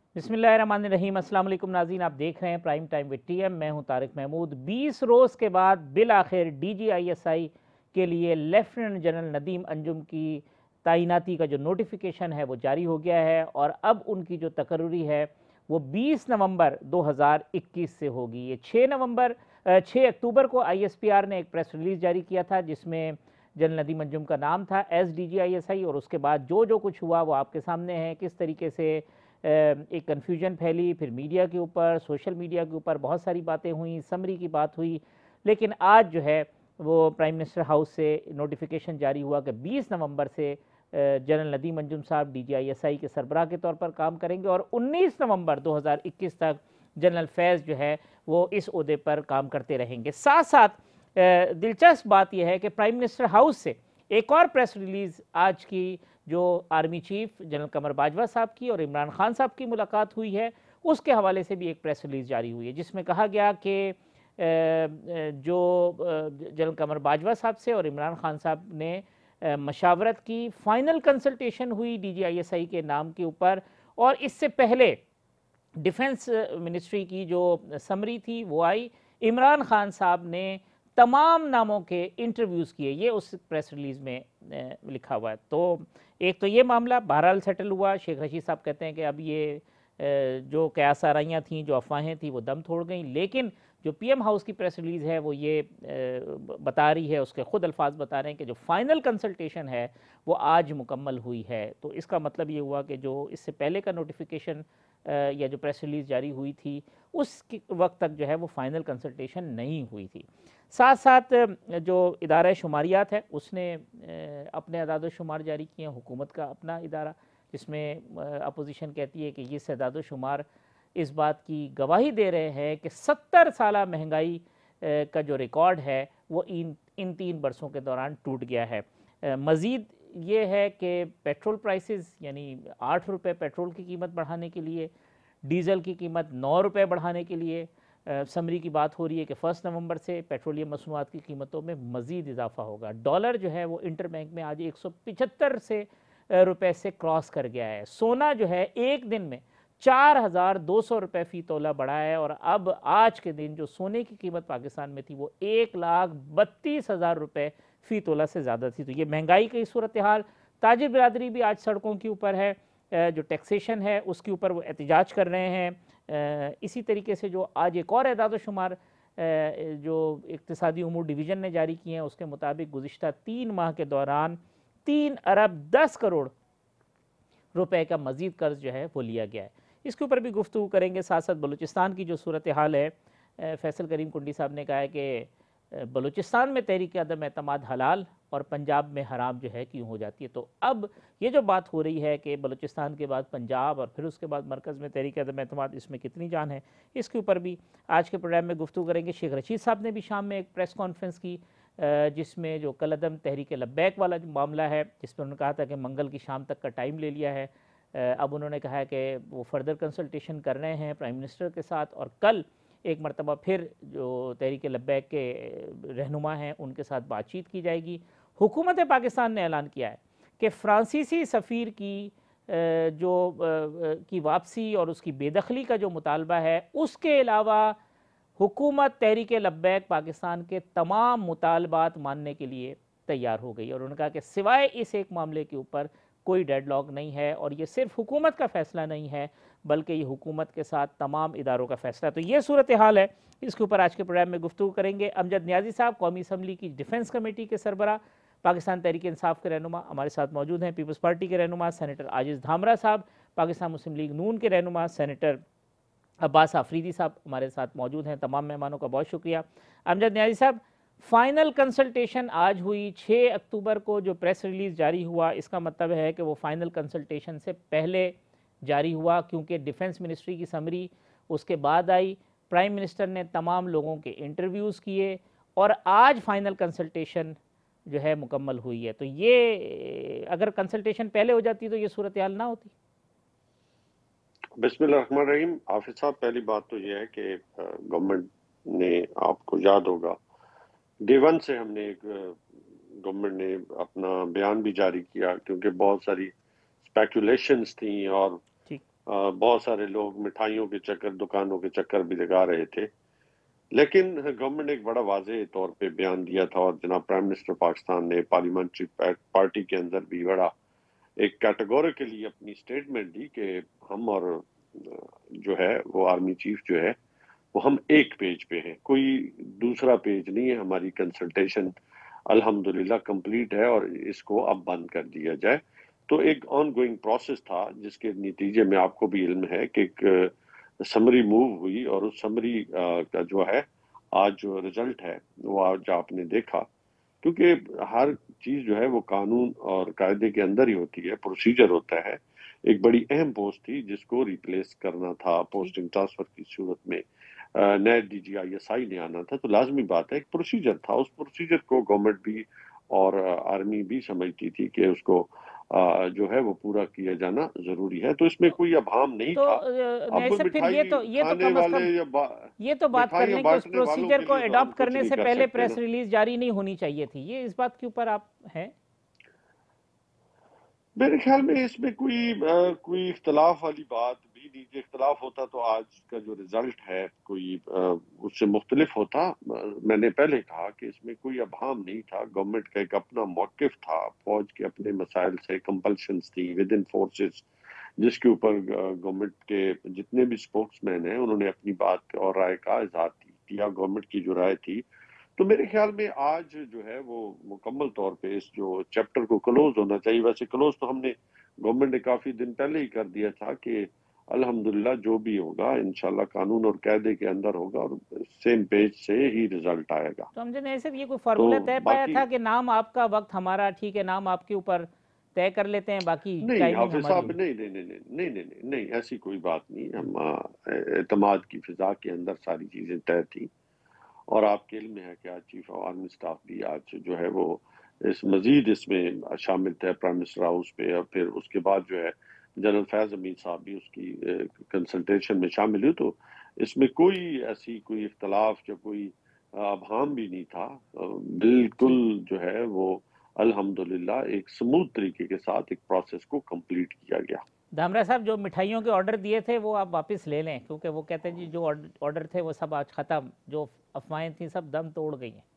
बिस्मिल्लाहिर्रहमानिर्रहीम। अस्सलाम वालेकुम नाज़रीन, आप देख रहे हैं प्राइम टाइम विद टीएम। मैं हूं तारिक महमूद। 20 रोज़ के बाद बिल आखिर DGISI के लिए लेफ्टिनेंट जनरल नदीम अंजुम की तैनाती का जो नोटिफिकेशन है वो जारी हो गया है और अब उनकी जो तकर्री है वो 20 नवंबर 2021 से होगी। ये 6 अक्टूबर को ISPR ने एक प्रेस रिलीज़ जारी किया था जिसमें जनरल नदीम अंजुम का नाम था एस DGISI, और उसके बाद जो जो कुछ हुआ वो आपके सामने है। किस तरीके से एक कन्फ्यूजन फैली, फिर मीडिया के ऊपर, सोशल मीडिया के ऊपर बहुत सारी बातें हुई, समरी की बात हुई, लेकिन आज जो है वो प्राइम मिनिस्टर हाउस से नोटिफिकेशन जारी हुआ कि 20 नवंबर से जनरल नदीम अंजुम साहब DGISI के सरबराह के तौर पर काम करेंगे और 19 नवंबर 2021 तक जनरल फैज़ जो है वो इस ओहदे पर काम करते रहेंगे। साथ साथ दिलचस्प बात यह है कि प्राइम मिनिस्टर हाउस से एक और प्रेस रिलीज़ आज की जो army chief general Qamar Bajwa साहब की और इमरान खान साहब की मुलाकात हुई है उसके हवाले से भी एक प्रेस रिलीज़ जारी हुई है जिसमें कहा गया कि जो जनरल कमर बाजवा साहब से और इमरान खान साहब ने मशावरत की, फ़ाइनल कंसल्टेशन हुई DGISI के नाम के ऊपर, और इससे पहले डिफेंस मिनिस्ट्री की जो समरी थी वो आई। इमरान खान साहब ने तमाम नामों के इंटरव्यूज़ किए, ये उस प्रेस रिलीज़ में लिखा हुआ है। तो एक तो ये मामला बहरहाल सेटल हुआ। शेख रशीद साहब कहते हैं कि अब ये जो कयास आराइयाँ थीं, जो अफवाहें थीं, वो दम तोड़ गई, लेकिन जो PM हाउस की प्रेस रिलीज़ है वो ये बता रही है, उसके ख़ुद अल्फाज बता रहे हैं कि जो फ़ाइनल कंसल्टेशन है वो आज मुकम्मल हुई है। तो इसका मतलब ये हुआ कि जो इससे पहले का नोटिफिकेशन या जो प्रेस रिलीज़ जारी हुई थी उस वक्त तक जो है वो फ़ाइनल कंसल्टेशन नहीं हुई थी। साथ साथ जो इदारा शुमारियात है उसने अपने अदाद शुमार जारी किए हैं, हुकूमत का अपना इदारा, जिसमें अपोजिशन कहती है कि ये अदाद शुमार इस बात की गवाही दे रहे हैं कि 70 साला महंगाई का जो रिकॉर्ड है वो इन 3 बरसों के दौरान टूट गया है। मज़ीद ये है कि पेट्रोल प्राइसेस, यानी 8 रुपये पेट्रोल की कीमत बढ़ाने के लिए, डीज़ल की कीमत 9 रुपये बढ़ाने के लिए समरी की बात हो रही है कि 1 नवंबर से पेट्रोलियम मसनूआत की कीमतों में मज़ीद इजाफा होगा। डॉलर जो है वो इंटर बैंक में आज 175 रुपये से क्रॉस कर गया है। सोना जो है एक दिन में 4,200 रुपये फ़ी तोला बढ़ा है और अब आज के दिन जो सोने की कीमत पाकिस्तान में थी वो 1,32,000 रुपये फ़ी तोला से ज़्यादा थी। तो ये महंगाई की सूरत हाल, ताजिर बिरादरी भी आज सड़कों के ऊपर है, जो टैक्सेशन है उसके ऊपर वो एहतजाज कर रहे हैं। इसी तरीके से जो आज एक और एदाद शुमार जो इक़्तिसादी उमूर डिवीज़न ने जारी किए हैं उसके मुताबिक गुज़िश्ता 3 माह के दौरान 3 अरब 10 करोड़ रुपए का मज़ीद कर्ज जो है वो लिया गया है। इसके ऊपर भी गुफ्तगू करेंगे। साथ साथ बलूचिस्तान की जो सूरत हाल है, फैसल करीम कुंडी साहब ने कहा है कि बलूचिस्तान में तहरीक अदम एतमाद हलाल और पंजाब में हराम जो है क्यों हो जाती है। तो अब ये जो बात हो रही है कि बलूचिस्तान के बाद पंजाब और फिर उसके बाद मरकज़ में तहरीक अदम एतमाद, इसमें कितनी जान है, इसके ऊपर भी आज के प्रोग्राम में गुफ्तगू करेंगे। शेख रशीद साहब ने भी शाम में एक प्रेस कॉन्फ्रेंस की जिसमें जो कलअदम तहरीक लब्बैक वाला जो मामला है जिस पर उन्होंने कहा था कि मंगल की शाम तक का टाइम ले लिया है, अब उन्होंने कहा है कि वो फर्दर कंसल्टेशन कर रहे हैं प्राइम मिनिस्टर के साथ और कल एक मरतबा फिर जो तहरीक लब्बैक के रहनुमा हैं उनके साथ बातचीत की जाएगी। हुकूमत पाकिस्तान ने ऐलान किया है कि फ़्रांसीसी सफ़ीर की की वापसी और उसकी बेदखली का जो मुतालबा है उसके अलावा हुकूमत तहरीक लब्बैक पाकिस्तान के तमाम मुतालबात मानने के लिए तैयार हो गई और उन्होंने कहा कि सिवाय इस एक मामले के ऊपर कोई डेडलॉक नहीं है और ये सिर्फ हुकूमत का फ़ैसला नहीं है बल्कि ये हुकूमत के साथ तमाम इदारों का फ़ैसला। तो ये सूरत हाल है, इसके ऊपर आज के प्रोग्राम में गुफ्तगू करेंगे। अमजद नियाज़ी साहब कौमी असम्बली की डिफेंस कमेटी के सरबरा, पाकिस्तान तहरीक इंसाफ के रहनुमा हमारे साथ मौजूद हैं। पीपल्स पार्टी के रहनुमा सेनेटर आजिज़ धामरा साहब, पाकिस्तान मुस्लिम लीग नून के रहनुमा सेनेटर अब्बास आफरीदी साहब हमारे साथ मौजूद हैं। तमाम मेहमानों का बहुत शुक्रिया। अमजद नियाज़ी साहब, फ़ाइनल कंसल्टेशन आज हुई 6 अक्टूबर को जो प्रेस रिलीज़ जारी हुआ, इसका मतलब है कि वो फ़ाइनल कंसल्टेशन से पहले जारी हुआ क्योंकि डिफेंस मिनिस्ट्री की समरी उसके बाद आई, प्राइम मिनिस्टर ने तमाम लोगों के इंटरव्यूज़ किए और आज फ़ाइनल कंसल्टेशन जो है मुकम्मल हुई है। तो ये अगर कंसल्टेशन पहले हो जाती तो ये सूरत हाल ना होती। बिस्मिल्लाहिर्रहमानिर्रहीम। हाफिज साहब, पहली बात तो ये है कि गवर्नमेंट ने, आपको याद होगा, डे वन से हमने एक गवर्नमेंट ने अपना बयान भी जारी किया क्योंकि बहुत सारी स्पेकुलेशंस थी और بہت سارے لوگ مٹھائیوں کے چکر، دکانوں کے چکر بھی لگا رہے تھے، لیکن گورنمنٹ نے ایک بڑا واضح طور پہ بیان دیا تھا، اور جناب پرائم منسٹر پاکستان نے پارلیمنٹری پارٹی کے اندر بھی بڑا ایک کیٹیگوریکلی اپنی سٹیٹمنٹ دی کہ ہم اور جو ہے وہ آرمی چیف جو ہے وہ ہم ایک پیج پہ ہیں، کوئی دوسرا پیج نہیں ہے، ہماری کنسلٹیشن الحمدللہ کمپلیٹ ہے اور اس کو اب بند کر دیا جائے۔ تو ایک آن گوئنگ پروسیس تھا جس کے نتیجے میں آپ کو بھی علم ہے کہ ایک سمری موو ہوئی، اور اس سمری کا جو ہے آج جو رزلٹ ہے وہ آج آپ نے دیکھا، کیونکہ ہر چیز جو ہے وہ قانون اور قاعدے کے اندر ہی ہوتی ہے، پروسیجر ہوتا ہے۔ ایک بڑی اہم پوسٹ تھی جس کو ریپلیس کرنا تھا پوسٹنگ ٹرانسفر کی صورت میں، نئے D G I S I نے آنا تھا، تو لازمی بات ہے ایک پروسیجر تھا، اس پروسیجر کو گورنمنٹ بھی اور آرمی بھی سمجھتی تھی کہ اس کو جو ہے وہ پورا کیا جانا ضروری ہے، تو اس میں کوئی ابہام نہیں تو تھا۔ اب نیاز صاحب پھر یہ تو کھانے کم از والے کم یا یہ تو بات کر مٹھائیاں لیں کہ اس بانٹنے والوں پروسیجر کے کو لیے تو ہم اڈاپٹ کچھ کرنے نہیں سے کر پہلے سکتے نا۔ پریس ریلیز جاری نہیں ہونی چاہیے تھی، یہ اس بات کے اوپر آپ ہیں؟ میرے خیال میں اس میں کوئی اختلاف والی بات بھی نہیں، جو اختلاف ہوتا تو آج کا جو رزلٹ ہے کوئی اس سے مختلف ہوتا۔ میں نے پہلے کہا کہ اس میں کوئی ابہام نہیں تھا، گورنمنٹ کا ایک اپنا موقف تھا، فوج کے اپنے مسائل سے کمپلشنز تھی ود ان فورسز، جس کے اوپر گورنمنٹ کے جتنے بھی اسپوکس مین ہیں انہوں نے اپنی بات اور رائے کا اظہار کیا، گورنمنٹ کی جو رائے تھی۔ تو میرے خیال میں آج جو ہے وہ مکمل طور پہ اس جو چیپٹر کو کلوز ہونا چاہیے، ویسے کلوز تو ہم نے گورنمنٹ نے کافی دن پہلے ہی کر دیا تھا کہ الحمدللہ جو بھی ہوگا انشاءاللہ قانون اور قاعدے کے اندر ہوگا اور سیم پیج سے ہی رزلٹ آئے گا۔ تو ہم نے صرف یہ کوئی تو فارمولہ طے پایا باقی تھا کہ نام آپ کا، وقت ہمارا، ٹھیک ہے نام آپ کے اوپر طے کر لیتے ہیں، باقی نہیں ٹائمنگ حافظ ہماری صاحب، ہوگی؟ نہیں ایسی کوئی بات نہیں، ہم اعتماد کی فضا کے اندر ساری چیزیں طے تھیں، اور آپ کے علم میں ہے کہ آج چیف آف آرمی اسٹاف بھی آج جو ہے وہ اس میں شامل تھے پرائم منسٹر ہاؤس پہ، اور پھر اس کے بعد جو ہے جنرل فیض امین صاحب بھی اس کی کنسلٹیشن میں شامل ہوئے، تو اس میں کوئی ایسی کوئی اختلاف یا کوئی ابہام بھی نہیں تھا، بالکل جو ہے وہ الحمدللہ ایک سموتھ طریقے کے ساتھ ایک پروسیس کو کمپلیٹ کیا گیا۔ دھامرا صاحب، جو مٹھائیوں کے آرڈر دیے تھے وہ آپ واپس لے لیں، کیونکہ وہ کہتے ہیں جی جو آرڈر تھے وہ سب آج ختم، جو افواہیں تھیں سب دم توڑ گئی ہیں۔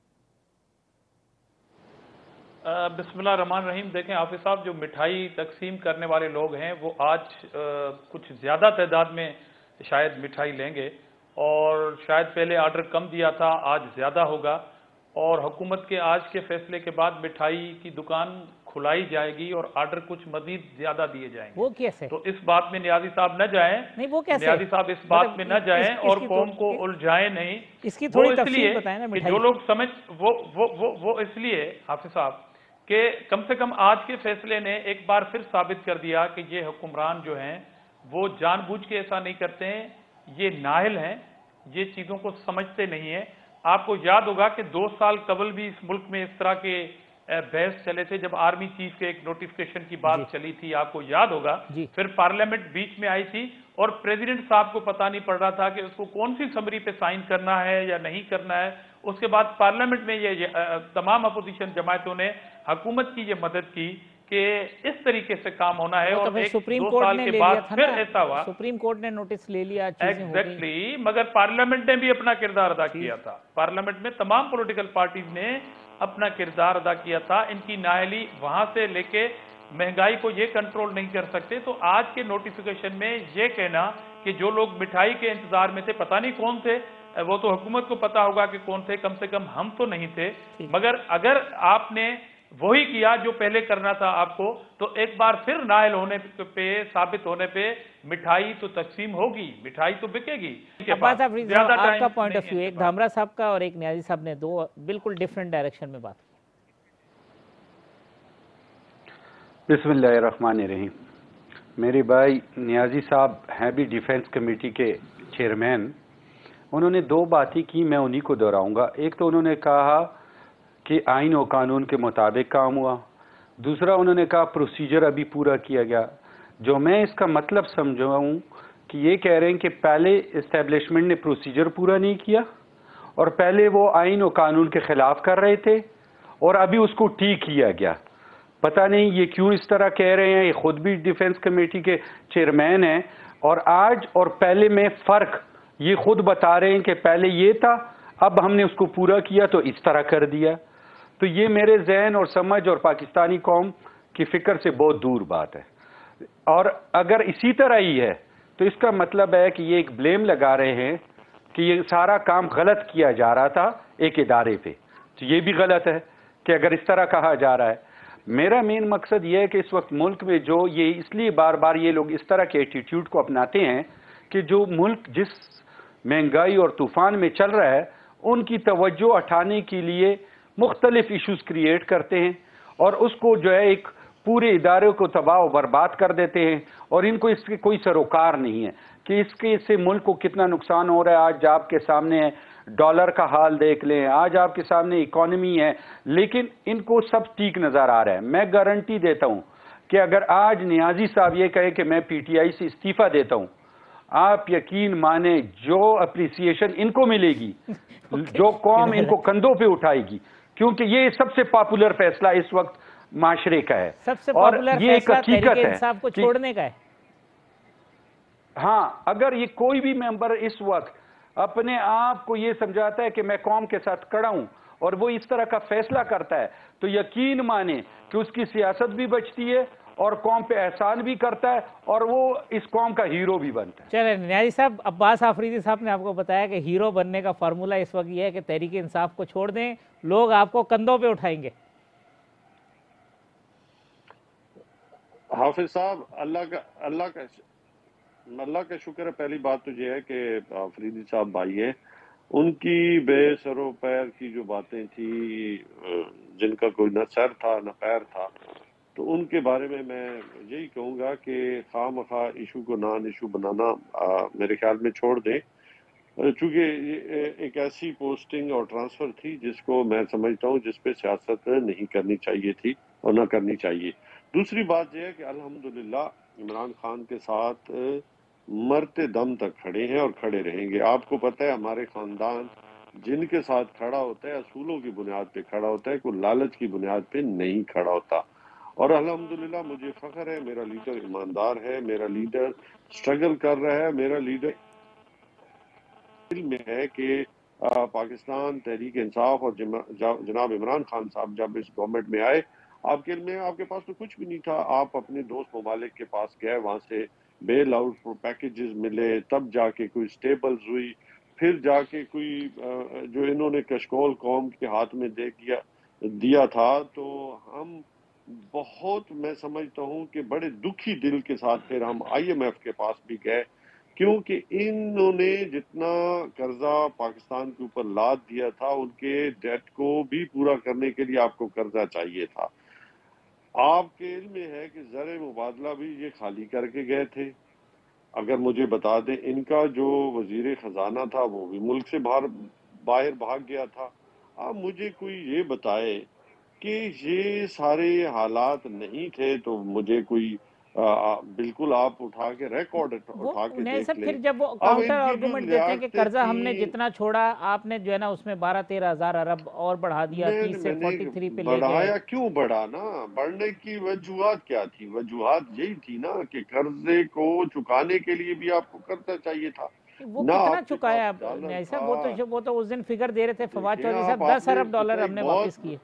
بسم اللہ الرحمن الرحیم۔ دیکھیں حافظ صاحب، جو مٹھائی تقسیم کرنے والے لوگ ہیں وہ آج کچھ زیادہ تعداد میں شاید مٹھائی لیں گے، اور شاید پہلے آرڈر کم دیا تھا، آج زیادہ ہوگا، اور حکومت کے آج کے فیصلے کے بعد مٹھائی کی دکان کھلائی جائے گی اور آرڈر کچھ مزید زیادہ دیے جائیں گے۔ وہ کیسے؟ تو اس بات میں نیازی صاحب نہ جائیں، نہیں وہ کیسے؟ نیازی صاحب اس بات میں نہ جائیں اور قوم کو الجھائیں نہیں۔ اس کی وہ تھوڑی اس تفصیل لیے بتائیں نا کہ مٹھائی جو لوگ سمجھ وہ اس لیے حافظ صاحب کہ کم سے کم آج کے فیصلے نے ایک بار پھر ثابت کر دیا کہ یہ حکمران جو ہیں وہ جان بوجھ کے ایسا نہیں کرتے ہیں، یہ نااہل ہیں، یہ چیزوں کو سمجھتے نہیں ہیں۔ آپ کو یاد ہوگا کہ 2 سال قبل بھی اس ملک میں اس طرح کے بحث چلے تھے، جب آرمی چیف کے ایک نوٹیفکیشن کی بات چلی تھی، آپ کو یاد ہوگا۔ پھر پارلیمنٹ بیچ میں آئی تھی اور پریزیڈنٹ صاحب کو پتہ نہیں پڑ رہا تھا کہ اس کو کون سی سمری پہ سائن کرنا ہے یا نہیں کرنا ہے۔ اس کے بعد پارلیمنٹ میں یہ تمام اپوزیشن جماعتوں نے حکومت کی یہ مدد کی کہ اس طریقے سے کام ہونا ہے، اور ایک 2 سال کے بعد پھر ایسا ہوا۔ سپریم کورٹ نے نوٹس لے لیا، چیزیں ہو گئی۔ ایگزیکٹلی، مگر پارلیمنٹ نے بھی اپنا کردار ادا کیا تھا، پارلیمنٹ میں تمام پولیٹیکل پارٹیز نے اپنا کردار ادا کیا تھا۔ ان کی نااہلی وہاں سے لے کے مہنگائی کو یہ کنٹرول نہیں کر سکتے، تو آج کے نوٹیفیکیشن میں یہ کہنا کہ جو لوگ مٹھائی کے انتظار میں تھے، پتہ نہیں کون تھے، وہ تو حکومت کو پتا ہوگا کہ کون تھے، کم سے کم ہم تو نہیں تھے، مگر اگر آپ نے وہی کیا جو پہلے کرنا تھا آپ کو، تو ایک بار پھر نائل ہونے پہ، ثابت ہونے پہ مٹھائی تو تقسیم ہوگی، مٹھائی تو بکے گی۔ عباس صاحب، آپ کا پوائنٹ آف ویو، ایک دھامرا صاحب کا اور ایک نیازی صاحب نے دو بالکل ڈیفرنٹ ڈائریکشن میں بات کی۔ بسم اللہ الرحمن الرحیم۔ میرے بھائی نیازی صاحب ہیں بھی ڈیفنس کمیٹی کے چیئرمین، انہوں نے 2 باتیں کی، میں انہی کو دہراؤں گا۔ ایک تو انہوں نے کہا کہ آئین و قانون کے مطابق کام ہوا، دوسرا انہوں نے کہا پروسیجر ابھی پورا کیا گیا۔ جو میں اس کا مطلب سمجھاؤں کہ یہ کہہ رہے ہیں کہ پہلے اسٹیبلشمنٹ نے پروسیجر پورا نہیں کیا، اور پہلے وہ آئین و قانون کے خلاف کر رہے تھے، اور ابھی اس کو ٹھیک کیا گیا۔ پتہ نہیں یہ کیوں اس طرح کہہ رہے ہیں، یہ خود بھی ڈیفنس کمیٹی کے چیئرمین ہیں، اور آج اور پہلے میں فرق یہ خود بتا رہے ہیں کہ پہلے یہ تھا، اب ہم نے اس کو پورا کیا تو اس طرح کر دیا. تو یہ میرے ذہن اور سمجھ اور پاکستانی قوم کی فکر سے بہت دور بات ہے. اور اگر اسی طرح ہی ہے تو اس کا مطلب ہے کہ یہ ایک بلیم لگا رہے ہیں کہ یہ سارا کام غلط کیا جا رہا تھا ایک ادارے پہ. تو یہ بھی غلط ہے کہ اگر اس طرح کہا جا رہا ہے. میرا مین مقصد یہ ہے کہ اس وقت ملک میں جو یہ اس لیے بار بار یہ لوگ اس طرح کے ایٹیٹیوڈ کو اپناتے ہیں کہ جو ملک جس مہنگائی اور طوفان میں چل رہا ہے ان کی توجہ ہٹانے کے لیے مختلف ایشوز کریٹ کرتے ہیں اور اس کو جو ہے ایک پورے ادارے کو تباہ و برباد کر دیتے ہیں. اور ان کو اس کے کوئی سروکار نہیں ہے کہ اس کے سے ملک کو کتنا نقصان ہو رہا ہے. آج آپ کے سامنے ہے ڈالر کا حال دیکھ لیں، آج آپ کے سامنے اکانومی ہے، لیکن ان کو سب ٹھیک نظر آ رہا ہے. میں گارنٹی دیتا ہوں کہ اگر آج نیازی صاحب یہ کہے کہ میں پی ٹی آئی سے استعفیٰ دیتا ہوں، آپ یقین مانیں جو اپریسیشن ان کو ملے گی، جو قوم ان کو کندھوں پہ اٹھائے گی، کیونکہ یہ سب سے پاپولر فیصلہ اس وقت معاشرے کا ہے. سب سے اور پاپولر یہ ایک فیصلہ حقیقت تحریک ہے انصاف کو کہ چھوڑنے کا ہے. ہاں، اگر یہ کوئی بھی ممبر اس وقت اپنے آپ کو یہ سمجھاتا ہے کہ میں قوم کے ساتھ کھڑا ہوں اور وہ اس طرح کا فیصلہ کرتا ہے تو یقین مانیں کہ اس کی سیاست بھی بچتی ہے اور قوم پہ احسان بھی کرتا ہے اور وہ اس قوم کا ہیرو بھی بنتا ہے. چلیں نیازی صاحب، عباس آفریدی صاحب نے آپ کو بتایا کہ ہیرو بننے کا فارمولہ اس وقت یہ ہے کہ تحریک انصاف کو چھوڑ دیں، لوگ آپ کو کندھوں پہ اٹھائیں گے. حافظ صاحب، اللہ کا شکر ہے. پہلی بات تو یہ ہے کہ آفریدی صاحب بھائی ہیں، ان کی بے سر و پیر کی جو باتیں تھی، جن کا کوئی نہ سر تھا نہ پیر تھا، تو ان کے بارے میں یہی کہوں گا کہ خواہ مخواہ ایشو کو نان ایشو بنانا میرے خیال میں چھوڑ دیں، چونکہ یہ ایک ایسی پوسٹنگ اور ٹرانسفر تھی جس کو میں سمجھتا ہوں جس پہ سیاست نہیں کرنی چاہیے تھی اور نہ کرنی چاہیے. دوسری بات یہ ہے کہ الحمدللہ عمران خان کے ساتھ مرتے دم تک کھڑے ہیں اور کھڑے رہیں گے. آپ کو پتہ ہے ہمارے خاندان جن کے ساتھ کھڑا ہوتا ہے اصولوں کی بنیاد پہ کھڑا ہوتا ہے، کوئی لالچ کی بنیاد پہ نہیں کھڑا ہوتا. اور الحمدللہ مجھے فخر ہے، میرا لیڈر ایماندار ہے، میرا لیڈر سٹرگل کر رہا ہے، میرا لیڈر میں ہے کہ پاکستان تحریک انصاف اور جناب عمران خان صاحب جب اس گورنمنٹ میں آئے، آپ کے علم میں آپ کے پاس تو کچھ بھی نہیں تھا. آپ اپنے دوست ممالک کے پاس گئے، وہاں سے بیل آؤٹ پیکیجز ملے، تب جا کے کوئی سٹیبلز ہوئی، پھر جا کے کوئی جو انہوں نے کشکول قوم کے ہاتھ میں دیا تھا. تو ہم بہت، میں سمجھتا ہوں کہ بڑے دکھی دل کے ساتھ پھر ہم آئی ایم ایف کے پاس بھی گئے، کیونکہ انہوں نے جتنا قرضہ پاکستان کے اوپر لاد دیا تھا ان کے ڈیٹ کو بھی پورا کرنے کے لیے آپ کو قرضہ چاہیے تھا. آپ کے علم میں ہے کہ زر مبادلہ بھی یہ خالی کر کے گئے تھے. اگر مجھے بتا دیں، ان کا جو وزیر خزانہ تھا وہ بھی ملک سے باہر بھاگ گیا تھا. آپ مجھے کوئی یہ بتائے کہ یہ سارے حالات نہیں تھے تو مجھے کوئی بالکل آپ اٹھا کے ریکارڈ اٹھا کے نہیں دیکھ سر، لیں. پھر جب وہ اب کاؤنٹر ان کی جو آرگومنٹ دیتے ہیں کہ قرضہ ہم نے تھی، جتنا چھوڑا آپ نے جو ہے نا اس میں 12-13 ہزار ارب اور بڑھا دیا، 30 سے 43 پہ لے گئے. بڑھایا کیوں بڑھا نا؟ بڑھنے کی وجوہات کیا تھی؟ وجوہات یہی تھی نا کہ قرضے کو چکانے کے لیے بھی آپ کو قرضہ چاہیے تھا. وہ نہ کتنا آپ کے چکایا پاس ڈالر نیازی تھا. صاحب؟ وہ تو اس دن فگر دے رہے تھے فواد دیکھیں چودھری آپ، صاحب، 10 ارب ڈالر ہم نے واپس کیے.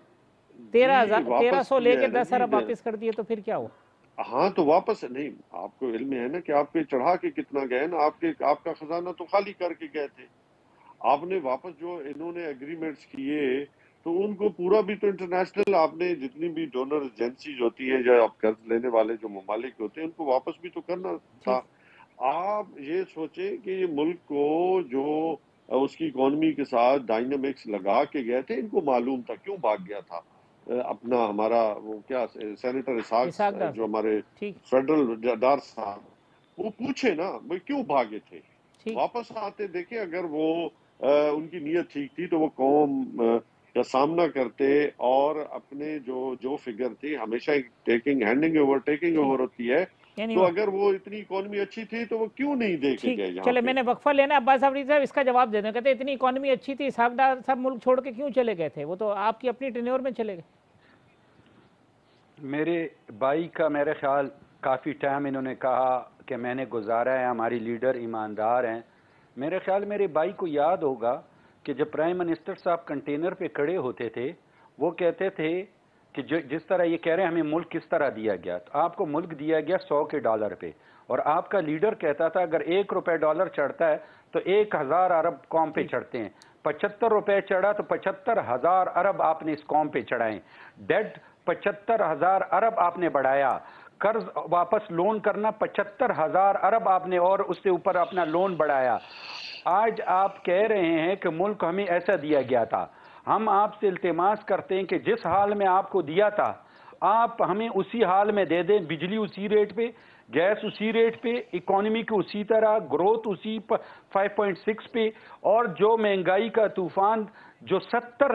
1300 لے کے 10 ارب واپس کر دیے، تو پھر کیا ہوا؟ ہاں تو واپس نہیں، آپ کو علم ہے نا کہ آپ پہ چڑھا کے کتنا گئے نا. آپ کا خزانہ تو خالی کر کے گئے تھے. آپ نے واپس جو انہوں نے ایگریمنٹس کیے تو ان کو پورا بھی تو انٹرنیشنل، آپ نے جتنی بھی ڈونر ایجنسیز ہوتی ہیں جو آپ قرض لینے والے جو ممالک ہوتے ہیں ان کو واپس بھی تو کرنا تھا. آپ یہ سوچیں کہ یہ ملک کو جو اس کی اکانومی کے ساتھ ڈائنامکس لگا کے گئے تھے، ان کو معلوم تھا کیوں بھاگ گیا تھا اپنا ہمارا وہ کیا سینیٹر اسحاق جو ہمارے فیڈرل ڈار صاحب، وہ پوچھے نا وہ کیوں بھاگے تھے. واپس آتے دیکھیں، اگر وہ ان کی نیت ٹھیک تھی تو وہ قوم کا سامنا کرتے اور اپنے جو فگر تھی، ہمیشہ ہینڈنگ اوور ہوتی ہے، تو اگر وہ اتنی اکانومی اچھی تھی تو وہ کیوں نہیں دے کے گئے یہاں پہ؟ چلے میں نے وقفہ لینا ہے. عباس آفریدی صاحب اس کا جواب دے دیں. کہتے اتنی اکانومی اچھی تھی، اسحاق ڈار صاحب ملک چھوڑ کے کیوں چلے گئے تھے؟ وہ تو آپ کی اپنی ٹینیور میں چلے گئے. میرے بھائی کا میرے خیال کافی ٹائم انہوں نے کہا کہ मैंने गुजारा है, हमारी लीडर ईमानदार हैं। मेरे ख्याल मेरे भाई को याद होगा कि जब प्राइम मिनिस्टर साहब कंटेनर पे खड़े होते थे वो कहते थे कि जिस तरह ये कह रहे हैं हमें मुल्क किस तरह दिया गया, तो आपको मुल्क दिया गया $100 पे, और आपका लीडर कहता था अगर $1 चढ़ता है तो 1000 अरब कौम पे चढ़ते हैं। 75 रुपए चढ़ा तो 75,000 अरब आपने इस कौम पे चढ़ाए। डेट 75,000 अरब आपने बढ़ाया। कर्ज वापस लोन करना 75,000 अरब आपने और उससे ऊपर अपना लोन बढ़ाया। आज आप कह रहे हैं कि मुल्क हमें ऐसा दिया गया था। हम आपसे इल्तिमास करते हैं कि जिस हाल में आपको दिया था आप हमें उसी हाल में दे दें, बिजली उसी रेट पे, गैस उसी रेट पे, इकोनॉमी की उसी तरह, ग्रोथ उसी 5.6 पे, और जो महंगाई का तूफान जो 70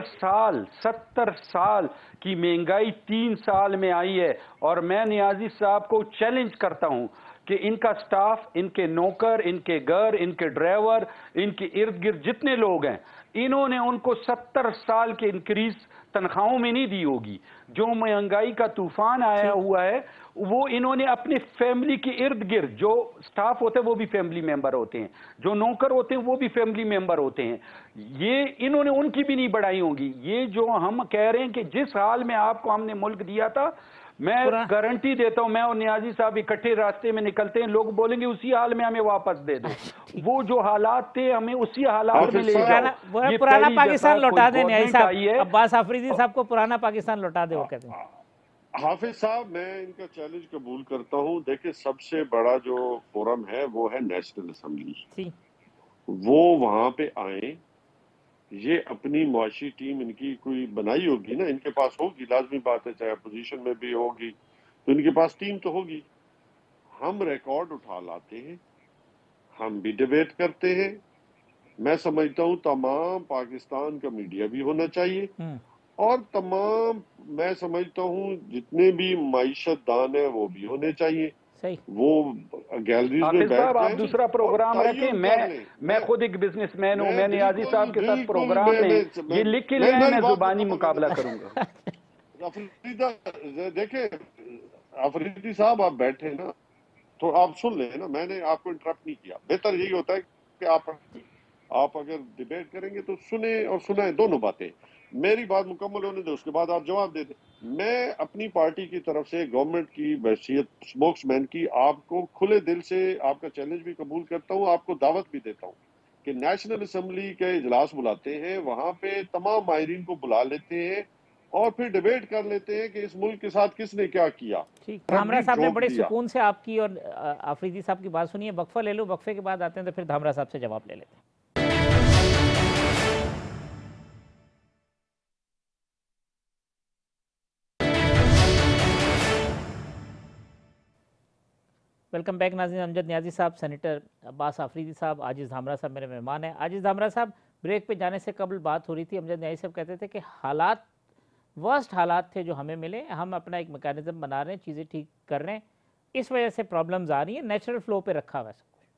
साल की महंगाई 3 साल में आई है। और मैं नियाजी साहब को चैलेंज करता हूं कि इनका स्टाफ, इनके नौकर, इनके घर, इनके ड्राइवर, इनके इर्द गिर्द जितने लोग हैं, इन्होंने उनको 70 साल के इंक्रीज तनख्वाहों में नहीं दी होगी। जो महंगाई का तूफान आया हुआ है वो इन्होंने अपने फैमिली के इर्द गिर्द, जो स्टाफ होते हैं वो भी फैमिली मेंबर होते हैं, जो नौकर होते हैं वो भी फैमिली मेंबर होते हैं, ये इन्होंने उनकी भी नहीं बढ़ाई होगी। ये जो हम कह रहे हैं कि जिस हाल में आपको हमने मुल्क दिया था, मैं गारंटी देता हूं, मैं और नियाजी साहब इकट्ठे रास्ते में निकलते हैं, लोग बोलेंगे उसी हाल में हमें वापस दे दो। वो जो हालात थे हमें उसी हालात में ले जाओ। ये पुराना पाकिस्तान लौटा दे नियाजी साहब। अब्बास आफरीदी साहब को पुराना पाकिस्तान लौटा दे वो कहते हैं। हाफिज साहब, मैं इनका चैलेंज कबूल करता हूं। देखिए, सबसे बड़ा जो फोरम है वो है नेशनल असेंबली। वो वहां पे आए, ये अपनी मुआशी टीम इनकी कोई बनाई होगी ना, इनके पास होगी, लाजमी बात है, चाहे अपोजिशन में भी होगी तो इनके पास टीम तो होगी। हम रिकॉर्ड उठा लाते हैं, हम भी डिबेट करते हैं। मैं समझता हूं तमाम पाकिस्तान का मीडिया भी होना चाहिए और तमाम, मैं समझता हूं जितने भी माइशत दान है वो भी होने चाहिए। सही। वो गैलरीज में बैठ आप दूसरा प्रोग्राम रखें। मैं खुद एक बिजनेसमैन हूं, मैं नियाजी साहब के साथ प्रोग्राम में ये लिख के लिया है, मैं जुबानी मुकाबला करूंगा। देखे अफरीदी साहब, आप बैठे ना तो आप सुन लें ना, मैंने आपको इंटरप्ट नहीं किया। बेहतर यही होता है कि आप अगर डिबेट करेंगे तो सुने और सुनाए दोनों बातें। मेरी बात मुकम्मल होने दो, उसके बाद आप जवाब दे दें। मैं अपनी पार्टी की तरफ से गवर्नमेंट की हैसियत स्पोक्समैन की आपको खुले दिल से आपका चैलेंज भी कबूल करता हूं, आपको दावत भी देता हूं कि नेशनल असेंबली के इजलास बुलाते हैं, वहां पे तमाम माहिरीन को बुला लेते हैं और फिर डिबेट कर लेते हैं कि इस मुल्क के साथ किसने क्या किया। ठीक, धामरा साहब ने बड़े सुकून से आपकी और आफरीदी साहब की बात सुनी है। वक्फा ले लो, वक्फे के बाद आते हैं तो फिर धामरा साहब से जवाब ले लेते हैं। वेलकम बैक नाज़रीन। अमजद नियाजी साहब, सेनेटर अब्बास आफरीदी साहब, आजिज़ धामरा साहब मेरे मेहमान हैं। आजिज़ धामरा साहब, ब्रेक पे जाने से कबल बात हो रही थी, अमजद नियाजी साहब कहते थे कि हालात वर्स्ट हालात थे जो हमें मिले, हम अपना एक मैकेनिज्म बना रहे हैं, चीज़ें ठीक कर रहे हैं, इस वजह से प्रॉब्लम्स आ रही हैं, नेचुरल फ्लो पे रखा हुआ है सब कुछ।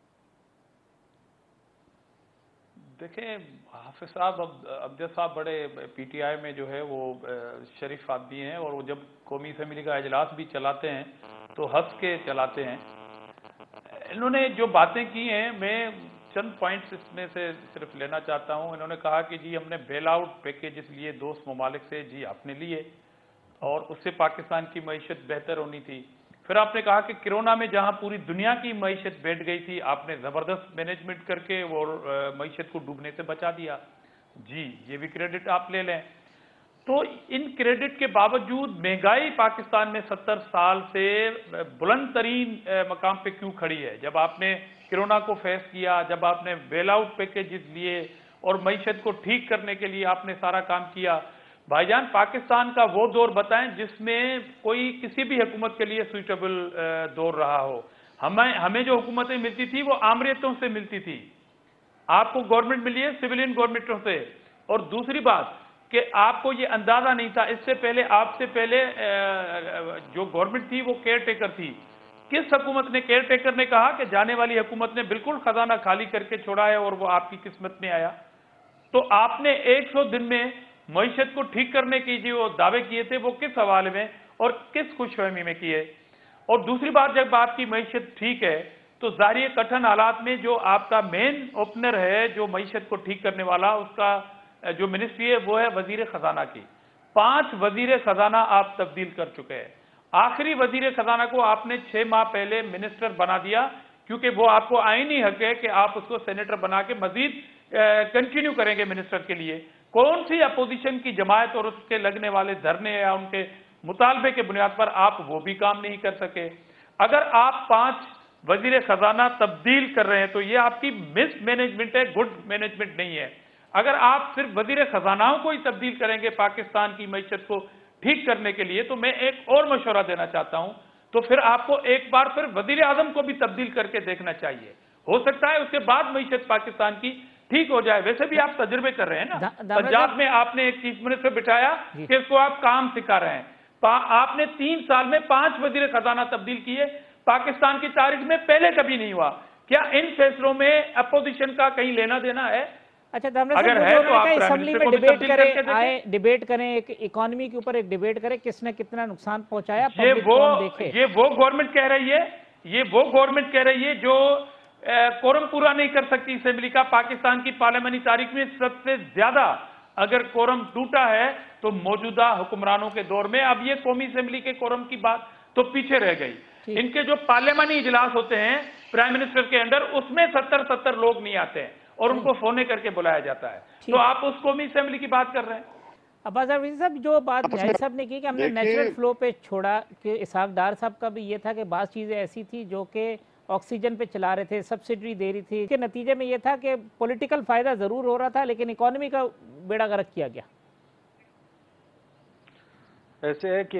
देखें हाफिज साहब, अब्जद साहब बड़े पीटीआई में जो है वो शरीफ आदमी हैं और वो जब कौमी असम्बली का इजलास भी चलाते हैं तो हंस के चलाते हैं। इन्होंने जो बातें की हैं, मैं चंद पॉइंट्स इसमें से सिर्फ लेना चाहता हूं। इन्होंने कहा कि जी हमने बेल आउट पैकेजेस लिए दोस्त ममालिक से, जी आपने लिए और उससे पाकिस्तान की मईशत बेहतर होनी थी। फिर आपने कहा कि कोरोना में जहां पूरी दुनिया की मईशत बैठ गई थी, आपने ज़बरदस्त मैनेजमेंट करके वो मईशत को डूबने से बचा दिया। जी ये भी क्रेडिट आप ले लें। तो इन क्रेडिट के बावजूद महंगाई पाकिस्तान में 70 साल से बुलंद तरीन मकाम पे क्यों खड़ी है? जब आपने कोरोना को फेस किया, जब आपने बेल आउट पैकेजेस लिए और मईशत को ठीक करने के लिए आपने सारा काम किया, भाईजान पाकिस्तान का वो दौर बताएं जिसमें कोई किसी भी हुकूमत के लिए सुइटेबल दौर रहा हो। हमें जो हुकूमतें मिलती थी वो आमरीतों से मिलती थी, आपको गवर्नमेंट मिली है सिविलियन गवर्नमेंटों से। और दूसरी बात कि आपको ये अंदाजा नहीं था, इससे पहले आपसे पहले जो गवर्नमेंट थी वो केयर टेकर थी। किस हुकूमत ने, केयर टेकर ने कहा कि जाने वाली हुकूमत ने बिल्कुल खजाना खाली करके छोड़ा है और वो आपकी किस्मत में आया। तो आपने 100 दिन में मईशत को ठीक करने की जो दावे किए थे वो किस हवाले में और किस खुशफहमी में किए? اور دوسری بات جب آپ کی معیشت ٹھیک ہے تو ظاہر کٹھن حالات میں جو آپ کا مین اوپنر ہے جو معیشت کو ٹھیک کرنے والا اس کا جو منسٹری ہے وہ ہے وزیر خزانہ کی. 5 وزیر خزانہ آپ تبدیل کر چکے ہیں. آخری وزیر خزانہ کو آپ نے 6 ماہ پہلے منسٹر بنا دیا کیونکہ وہ آپ کو آئینی حق ہے کہ آپ اس کو سینیٹر بنا کے مزید کنٹینیو کریں گے منسٹر کے لیے. کون سی اپوزیشن کی جماعت اور اس کے لگنے والے دھرنے یا ان کے مطالبے کے بنیاد پر آپ وہ بھی کام نہیں کر سکے؟ اگر آپ 5 وزیر خزانہ تبدیل کر رہے ہیں تو یہ آپ کی مس مینجمنٹ ہے، گڈ مینجمنٹ نہیں ہے. اگر آپ صرف وزیر خزانوں کو ہی تبدیل کریں گے پاکستان کی معیشت کو ٹھیک کرنے کے لیے تو میں ایک اور مشورہ دینا چاہتا ہوں، تو پھر آپ کو ایک بار پھر وزیر اعظم کو بھی تبدیل کر کے دیکھنا چاہیے. ہو سکتا ہے اس کے بعد معیشت پاکستان کی ٹھیک ہو جائے. ویسے بھی آپ تجربے کر رہے ہیں نا، پنجاب میں آپ نے ایک چیف منسٹر بٹھایا کہ اس کو آپ کام سکھا رہے ہیں. آپ نے 3 سال میں 5 وزیر خزانہ تبدیل کیے. پاکستان کی تاریخ میں پہلے کبھی نہیں ہوا. کیا ان فیصلوں میں اپوزیشن کا کہیں لینا دینا ہے؟ اچھا اگر ہے تو آپ اسمبلی میں ڈیبیٹ کریں ایک اکانومی کے اوپر ایک ڈیبیٹ کریں کس نے کتنا نقصان پہنچایا. یہ وہ گورنمنٹ کہہ رہی ہے، یہ وہ گورنمنٹ کہہ رہی ہے جو کورم پورا نہیں کر سکتی اسمبلی کا. پاکستان کی پارلیمانی تاریخ میں سب سے زیادہ اگر کورم ٹوٹا ہے تو موجودہ حکمرانوں کے دور میں. اب یہ قومی اسمبلی کے کورم کی بات تو پیچھے رہ گئی. ان کے جو پارلیمانی اجلاس ہوتے ہیں پرائم منسٹر کے انڈر اس میں 70 لوگ نہیں آتے ہیں اور ان کو فونے کر کے بلایا جاتا ہے. تو آپ اس قومی اسمبلی کی بات کر رہے ہیں. عباس صاحب جو بات نیازی صاحب نے کی کہ ہم نے نیچرل فلو پہ چھوڑا کہ اسحاق ڈار صاحب کا بھی یہ تھا کہ بعض چیزیں ایسی تھی جو کہ آکسیجن پہ چلا رہے تھے، سبسڈری دے رہی تھی، کے نتیجے میں یہ تھا کہ پولیٹیکل فائدہ ضرور ہو رہا تھا لیکن اکانومی کا بیڑا غرق کیا گیا. ایسے ہے کہ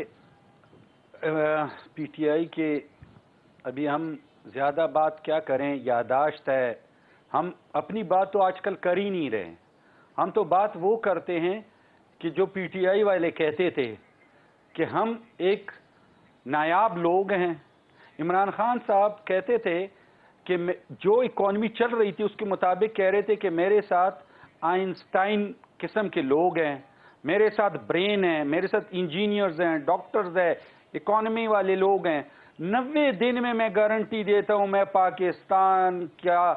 پی ٹی آئی کے ابھی ہم زیادہ بات کیا کریں، یاداشت ہے. ہم اپنی بات تو آج کل کر ہی نہیں رہے. ہم تو بات وہ کرتے ہیں کہ جو پی ٹی آئی والے کہتے تھے کہ ہم ایک نایاب لوگ ہیں. عمران خان صاحب کہتے تھے کہ جو اکانومی چل رہی تھی اس کے مطابق کہہ رہے تھے کہ میرے ساتھ آئنسٹائن قسم کے لوگ ہیں، میرے ساتھ برین ہیں، میرے ساتھ انجینئرز ہیں، ڈاکٹرز ہیں، اکانومی والے لوگ ہیں. 90 دن میں گارنٹی دیتا ہوں میں پاکستان کیا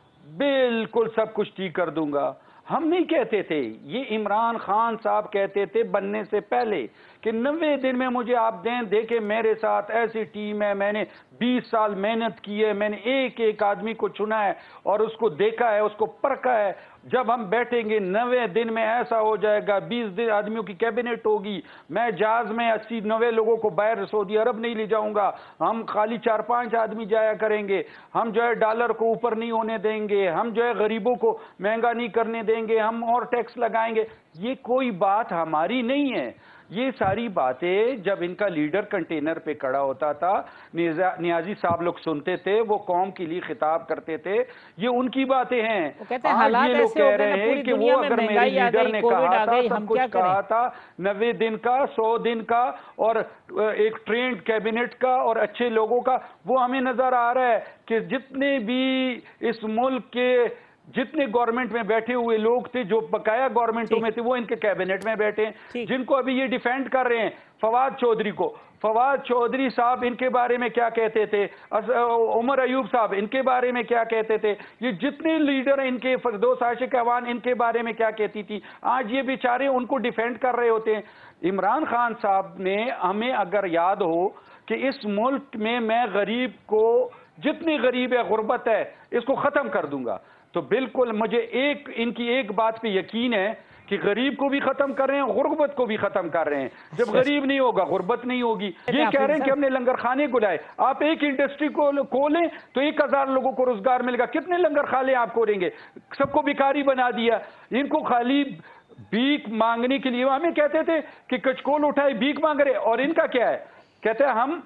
بالکل سب کچھ ٹھیک کر دوں گا. ہم نہیں کہتے تھے، یہ عمران خان صاحب کہتے تھے بننے سے پہلے کہ 90 دن میں مجھے آپ دیں. دیکھیں میرے ساتھ ایسی ٹیم ہے، میں نے 20 سال محنت کی ہے، میں نے ایک آدمی کو چنا ہے اور اس کو دیکھا ہے، اس کو پرکھا ہے. جب ہم بیٹھیں گے 90 دن میں ایسا ہو جائے گا، 20 دن آدمیوں کی کیبنٹ ہوگی. میں جہاز میں 80-90 لوگوں کو باہر سعودی عرب نہیں لے جاؤں گا. ہم خالی 4-5 آدمی جایا کریں گے. ہم جو ہے ڈالر کو اوپر نہیں ہونے دیں گے. ہم جو ہے غریبوں کو مہنگا نہیں کرنے دیں گے. ہم اور ٹیکس لگائیں گے. یہ کوئی بات ہماری نہیں ہے. یہ ساری باتیں جب ان کا لیڈر کنٹینر پہ کھڑا ہوتا تھا نیازی صاحب لوگ سنتے تھے، وہ قوم کے لیے خطاب کرتے تھے. یہ ان کی باتیں ہیں. آج یہ لوگ کہہ رہے ہیں کہ وہ اگر میرے لیڈر نے کہا تھا سب کچھ کہا تھا 90 دن کا 100 دن کا اور ایک ٹرینڈ کیبنٹ کا اور اچھے لوگوں کا، وہ ہمیں نظر آ رہا ہے کہ جتنے بھی اس ملک کے جتنے گورنمنٹ میں بیٹھے ہوئے لوگ تھے جو بقایا گورنمنٹوں میں تھے وہ ان کے کیبنٹ میں بیٹھے ہیں. جن کو ابھی یہ ڈیفینڈ کر رہے ہیں فواد چودھری کو، فواد چودھری صاحب ان کے بارے میں کیا کہتے تھے، عمر ایوب صاحب ان کے بارے میں کیا کہتے تھے، یہ جتنے لیڈر ہیں ان کے فردوس عاشق اعوان ان کے بارے میں کیا کہتی تھی. آج یہ بیچارے ان کو ڈیفینڈ کر رہے ہوتے ہیں. عمران خان صاحب نے ہمیں اگر یاد ہو کہ اس ملک میں غریب کو جتنی غریب ہے غربت ہے اس کو ختم کر دوں گا. تو بالکل مجھے ان کی ایک بات پہ یقین ہے کہ غریب کو بھی ختم کر رہے ہیں، غربت کو بھی ختم کر رہے ہیں. جب غریب نہیں ہوگا غربت نہیں ہوگی. یہ کہہ رہے ہیں کہ ہم نے لنگر خانے کھلائے. آپ ایک انڈسٹری کو کھولیں تو 1000 لوگوں کو روزگار ملے گا. کتنے لنگر خانے آپ کھولیں گے؟ سب کو بیکاری بنا دیا. ان کو خالی بھیک مانگنے کے لیے ہمیں کہتے تھے کہ کچکول اٹھائے بھیک مانگ رہے، اور ان کا کیا ہے؟ کہتے ہیں ہم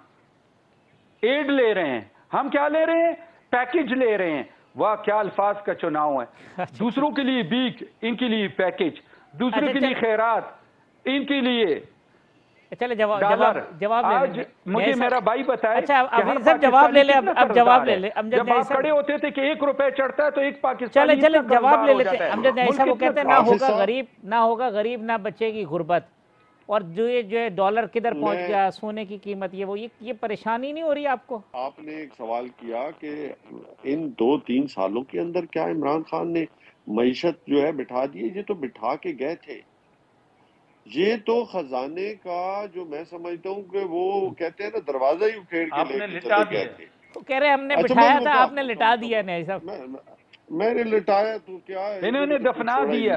ایڈ لے رہے ہیں. ہم کیا لے رہے ہیں؟ پیکج لے رہے ہیں. واہ کیا الفاظ کا چناؤ ہے. دوسروں کے لیے بیک، ان کے لیے پیکج، دوسروں کے لیے خیرات، ان کے لیے چلے جواب آج مجھے میرا بھائی بتائے جواب لے لیں. اب جواب لے لیں. جب آپ کھڑے ہوتے تھے کہ 1 روپے چڑھتا ہے تو ایک پاکستانی چلے جواب لے لیتے ہیں. امجد نیازی صاحب وہ کہتے ہیں نہ ہوگا غریب نہ بچے گی غربت. اور جو ہے ڈالر کدھر پہنچ گیا، سونے کی قیمت یہ پریشانی نہیں ہو رہی آپ کو؟ آپ نے ایک سوال کیا کہ ان 2-3 سالوں کے اندر کیا عمران خان نے معیشت جو ہے بٹھا دی؟ یہ تو بٹھا کے گئے تھے. یہ تو خزانے کا جو میں سمجھتا ہوں کہ وہ کہتے ہیں نا دروازہ ہی اکھیڑ کے لے کے چلے گئے تھے. تو کہہ رہے ہم نے بٹھایا تھا، آپ نے لٹا دیا نیازی صاحب. میں نے لٹایا تو کیا ہے، انہوں نے دفنا دیا،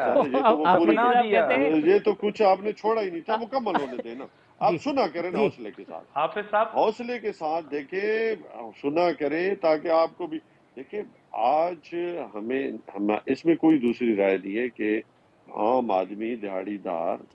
یہ تو کچھ آپ نے چھوڑا ہی نہیں تھا، مکمل ہونے دینا. آپ سنا کریں نا حوصلے کے ساتھ، حافظ صاحب حوصلے کے ساتھ دیکھیں، سنا کریں تاکہ آپ کو بھی دیکھیں. آج ہمیں اس میں کوئی دوسری رائے نہیں ہے کہ عام آدمی دہاڑی دار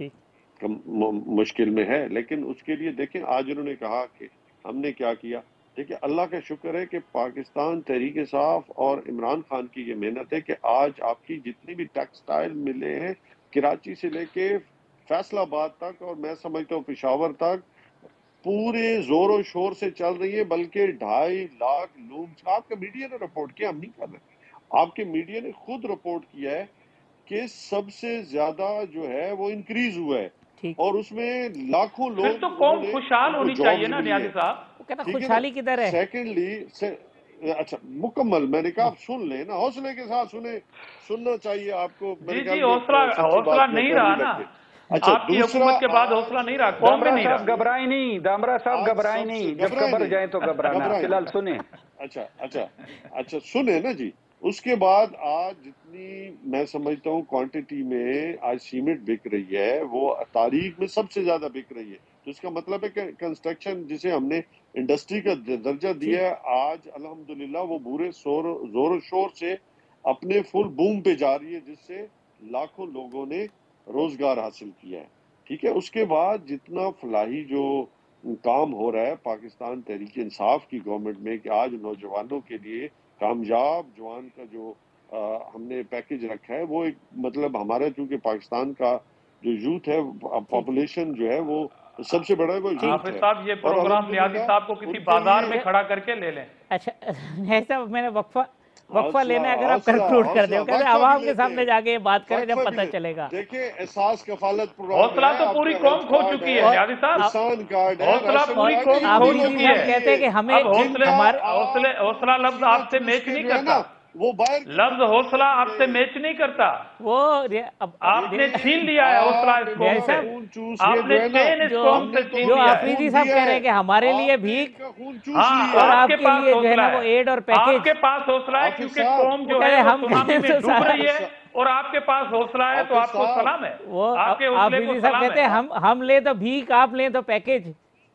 مشکل میں ہے، لیکن اس کے لیے دیکھیں آج انہوں نے کہا کہ ہم نے کیا کیا. دیکھیں اللہ کا شکر ہے کہ پاکستان تحریک انصاف اور عمران خان کی یہ محنت ہے کہ آج آپ کی جتنی بھی ٹیکسٹائل ملے ہیں کراچی سے لے کے فیصل آباد تک اور میں سمجھتا ہوں پشاور تک پورے زور و شور سے چل رہی ہے، بلکہ 2.5 لاکھ لوگ. آپ کا میڈیا نے رپورٹ کیا، ہم نہیں کر رہے، آپ کے میڈیا نے خود رپورٹ کیا ہے کہ سب سے زیادہ جو ہے وہ انکریز ہوا ہے، اور اس میں لاکھوں لوگ. پھر تو قوم خوشحال ہونی چاہیے نا نیازی صاحب. خوشحالی کدھر ہے؟ سیکنڈلی اچھا مکمل میں نے کہا آپ سن لیں نا، حوصلے کے ساتھ سننا چاہیے آپ کو. جی حوصلہ نہیں رہا نا، آپ کی حکومت کے بعد حوصلہ نہیں رہا، قوم میں نہیں رہا. گھبرائیں نہیں دامرا صاحب، گھبرائیں نہیں، جب قبر جائیں تو گھبرانا. فی الحال سنیں. اچھا سنیں نا جی. اس کے بعد آج جتنی میں سمجھتا ہوں کوانٹٹی میں آج سیمنٹ بک رہی ہے وہ تاریخ میں سب سے زیادہ بک رہی ہے. تو اس کا مطلب ہے کہ کنسٹرکشن جسے ہم نے انڈسٹری کا درجہ دیا ہے آج الحمدللہ وہ پورے زور و شور سے اپنے فل بوم پہ جا رہی ہے، جس سے لاکھوں لوگوں نے روزگار حاصل کیا ہے. ٹھیک ہے. اس کے بعد جتنا فلاحی جو کام ہو رہا ہے پاکستان تحریک انصاف کی گورنمنٹ میں کہ آج نوجوانوں کے لیے کامیاب جوان کا جو ہم نے پیکج رکھا ہے وہ ایک مطلب ہمارا چونکہ پاکستان کا جو یوتھ ہے پاپولیشن جو ہے وہ سب سے بڑا ہے وہ یوتھ ہے. حافظ صاحب یہ پروگرام نیازی صاحب کو کسی بازار میں کھڑا کر کے لے لیں. اچھا ایسا میں نے وقفہ لینا ہے، اگر آپ کنکلوڈ کر دیں کہ عوام کے سامنے جا کے یہ بات کریں جب پتہ چلے گا. دیکھیں احساس کفالت حوصلہ تو پوری قوم کھو چکی ہے نیازی صاحب، حوصلہ پوری قوم کھو چکی ہے. کہتے ہیں کہ ہمیں حوصلہ لفظ آپ سے میچ نہیں کرتا، لفظ حوصلہ آپ سے میچ نہیں کرتا. وہ آپ نے چھین لیا ہے حوصلہ اس قوم سے، آپ نے چین اس قوم سے چھین جو لیا ہے. آفریدی صاحب کہہ رہے ہیں کہ ہمارے لیے بھیک ہاں آپ کے پاس جو ہے نا وہ ایڈ اور پیکیج، آپ کے پاس حوصلہ ہے کیونکہ قوم جو ہے وہ سونامی میں ڈوب رہی ہے، اور آپ کے پاس حوصلہ ہے تو آپ کو سلام ہے. وہ آپ کے حوصلے کو آفریدی صاحب کہتے ہیں ہم لیں تو بھیک، آپ لیں تو پیکیج.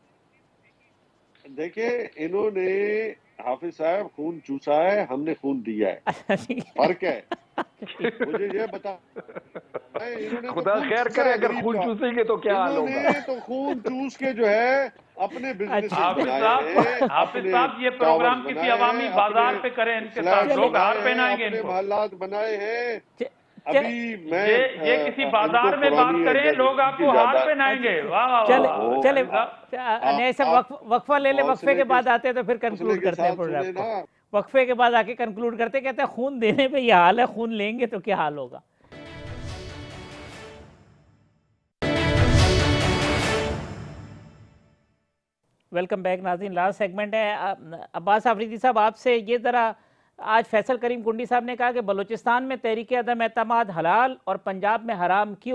دیکھیں انہوں نے حافظ صاحب خون چوسا ہے، ہم نے خون دیا ہے، فرق ہے. مجھے یہ بتا خدا خیر کرے اگر خون چوسیں گے تو کیا حال ہوگا. انہوں نے تو خون چوس کے جو ہے اپنے بزنس حافظ صاحب یہ پروگرام کسی عوامی بازار پہ کریں، ان کے ساتھ لوگ ہار پہنائیں گے، اپنے محلات بنائے ہیں. ابھی یہ کسی بازار میں بات کریں لوگ آپ کو ہار پہنائیں گے. چلے ایسا وقفہ لے لیں، وقفے کے بعد آتے ہیں تو پھر کنکلوڈ کرتے ہیں پروگرام کو. وقفے کے بعد آ کے کنکلوڈ کرتے کہتے ہیں خون دینے پہ یہ حال ہے، خون لیں گے تو کیا حال ہوگا. ویلکم بیک ناظرین، لاسٹ سیگمنٹ ہے. عباس آفریدی صاحب آپ سے یہ ذرا، آج فیصل کریم کنڈی صاحب نے کہا کہ بلوچستان میں تحریک عدم اعتماد حلال اور پنجاب میں حرام کیوں؟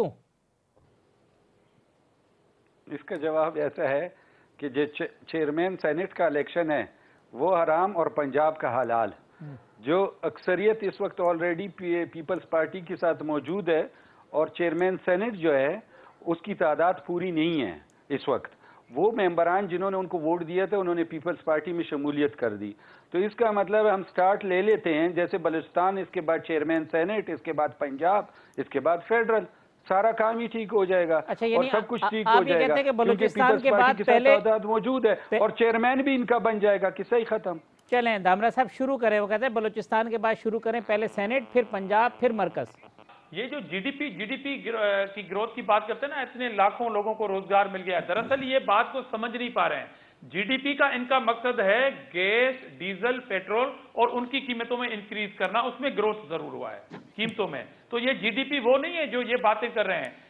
اس کا جواب ایسا ہے کہ جو چیئرمین سینٹ کا الیکشن ہے وہ حرام اور پنجاب کا حلال. جو اکثریت اس وقت آلریڈی پیپلز پارٹی کے ساتھ موجود ہے اور چیئرمین سینٹ جو ہے اس کی تعداد پوری نہیں ہے اس وقت. وہ ممبران جنہوں نے ان کو ووٹ دیا تھا انہوں نے پیپلز پارٹی میں شمولیت کر دی. تو اس کا مطلب ہے ہم سٹارٹ لے لیتے ہیں جیسے بلوچستان، اس کے بعد چیئرمین سینٹ، اس کے بعد پنجاب، اس کے بعد فیڈرل، سارا کام ہی ٹھیک ہو جائے گا اور سب کچھ ٹھیک ہو جائے گا کیونکہ پیپلز پارٹی کے ساتھ تعداد موجود ہے اور چیئرمین بھی ان کا بن جائے گا. قصہ ہی ختم. چلیں دامرا صاحب شروع کریں. وہ کہتے ہیں بلوچستان کے بعد شروع کریں، پہلے سینٹ پھر پنجاب پھر مرکز. یہ جو جی ڈی پی کی گروتھ کی بات کرتے ہیں نا، اتنے لاکھوں لوگوں کو روزگار مل گیا ہے، دراصل یہ بات کو سمجھ نہیں پا رہے ہیں. جی ڈی پی کا ان کا مقصد ہے گیس، ڈیزل، پیٹرول اور ان کی قیمتوں میں انکریز کرنا، اس میں گروتھ ضرور ہوا ہے قیمتوں میں. تو یہ جی ڈی پی وہ نہیں ہے جو یہ باتیں کر رہے ہیں.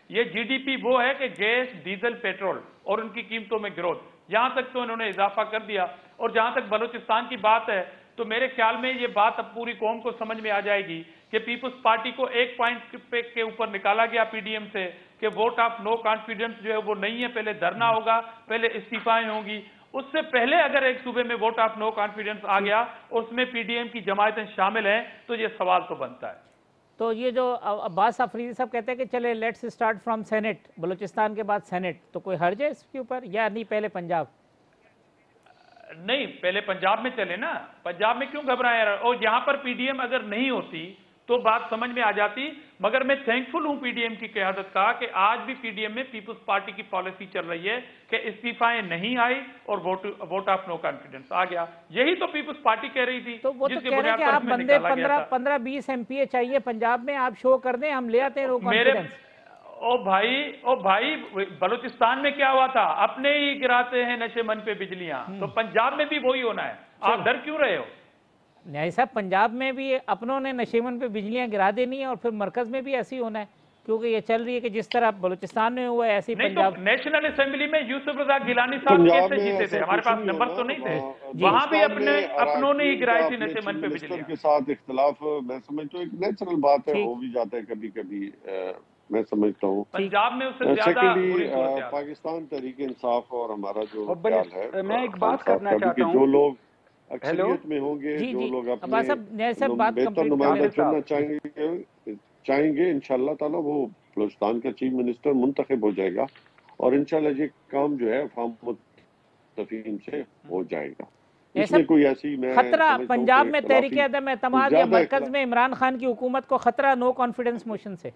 ये जीडीपी वो है कि गैस, डीजल, पेट्रोल और उनकी कीमतों में ग्रोथ, यहां तक तो इन्होंने इजाफा कर दिया। और जहां तक बलूचिस्तान की बात है तो मेरे ख्याल में ये बात अब पूरी कौम को समझ में आ जाएगी कि पीपल्स पार्टी को एक पॉइंट के ऊपर निकाला गया पीडीएम से कि वोट ऑफ नो कॉन्फिडेंस जो है वो नहीं है, पहले धरना होगा, पहले इस्तीफाएं होंगी। उससे पहले अगर एक सूबे में वोट ऑफ नो कॉन्फिडेंस आ गया, उसमें पीडीएम की जमायतें शामिल हैं, तो ये सवाल तो बनता है। तो ये जो अब्बास अफरीदी साहब कहते हैं कि चले let's start from senate, Balochistan के बाद सेनेट, तो कोई हर्ज है इसके ऊपर या नहीं? पहले पंजाब? नहीं, पहले पंजाब में चले ना, पंजाब में क्यों घबराए? और यहां पर पीडीएम अगर नहीं होती तो बात समझ में आ जाती। मगर मैं थैंकफुल हूं पीडीएम की क़यादत का कि आज भी पीडीएम में पीपल्स पार्टी की पॉलिसी चल रही है कि इस्तीफाएं नहीं आई और वोट ऑफ नो कॉन्फिडेंस आ गया। यही तो पीपल्स पार्टी कह रही थी। तो वो तो कह रहे हैं कि आप बंदे 15-20 एमपीए चाहिए पंजाब में, आप शो कर दें, हम ले आते हैं नो कॉन्फिडेंस। ओ भाई बलूचिस्तान में क्या हुआ था? अपने ही गिराते हैं नशे मन पे बिजलियां, तो पंजाब में भी वही होना है। आप डर क्यों रहे हो? न्याय साहब, पंजाब में भी अपनों ने नशेमन पे बिजलियां गिरा देनी है और फिर मरकज में भी ऐसी होना है, क्योंकि ये चल रही है कि जिस तरह बलूचिस्तान में हुआ है ऐसे ही पंजाब। तो नेशनल असेंबली में यूसुफ रजा गिलानी साहब कैसे जीते थे? हमारे पास नंबर तो नहीं थे, वहां भी अपनों ने ही गिराई थी नशे मन पे बिजलियां के साथ। इख्तिलाफ मैं समझता हूँ एक नेचुरल बात है, हो भी जाता है कभी कभी, मैं समझता हूँ। पंजाब में उससे ज्यादा पाकिस्तान तहरीक इंसाफ और हमारा जो ख्याल है, मैं एक बात करना चाहता हूँ, जो लोग अक्सरियत में होंगे, जो लोग अपने बेहतर नुमाइंदा चुनना चाहेंगे इंशाअल्लाह ताला, वो बलूचिस्तान का चीफ मिनिस्टर मुंतखब हो जाएगा और इंशाअल्लाह ये काम जो है अवाम मुत्तफीन से हो जाएगा। इसमें कोई ऐसी खतरा पंजाब में तहरीक अदम एतमाद या मरकज में इमरान खान की हुकूमत को खतरा नो कॉन्फिडेंस मोशन से?